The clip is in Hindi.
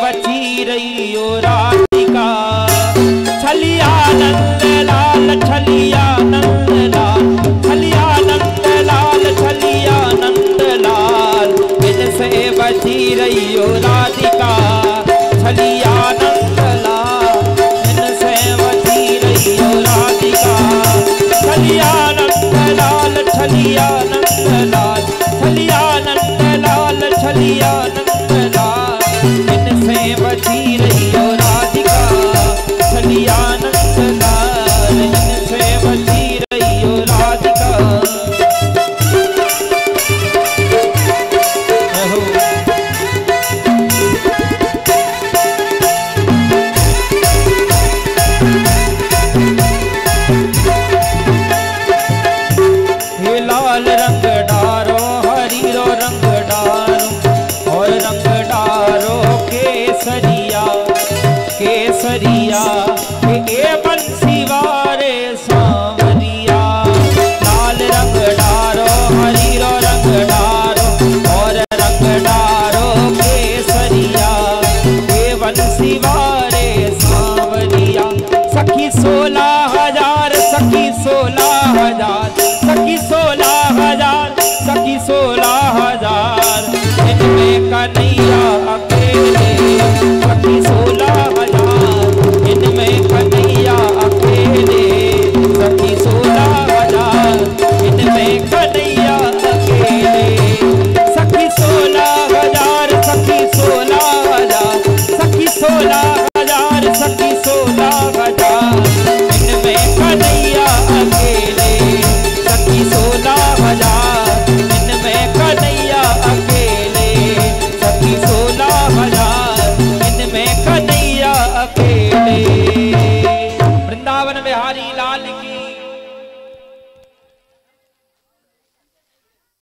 बची रही ओ राधिका। छलिया नंद लाल छलिया नंद लाल, छलिया नंद लाल, छलिया नंद लाल, इनसे बची रही ओ राधिका। छलिया नंद लाल, इनसे बची रही ओ राधिका। छलिया नंद लाल, छलिया नंद लाल, छलिया नंद लाल, छलिया नंद लाल, इनसे बची रही ओ राधिका। छलिया नंद लाल, इनसे बची रही ओ राधिका। हे लाल रंग डारो, हरीरो रंग डारो, और रंग डारो केसरिया, केसरिया हे बंसी वारे सांवरिया। लाल रंग डारो, हरीरो रंग डारो, और रंग डारो केसरिया, हे बंसी वारे सांवरिया। सखी 16,000, सखी 16,000, सखी 16,000, सखी 16,000, इनमें कन्हैया अकेले। सखी 16,000, इनमें कन्हैया अकेले। सखी 16,000, इनमें कन्हैया अकेले। सखी 16,000, सखी 16,000, सखी 16,000, सखी 16,000, इनमें कन्हैया अकेले। सखी 16,000, इनमें कन्हैया अकेले। सखी 16,000, इनमें कन्हैया अकेले। वृंदावन बिहारी लाल की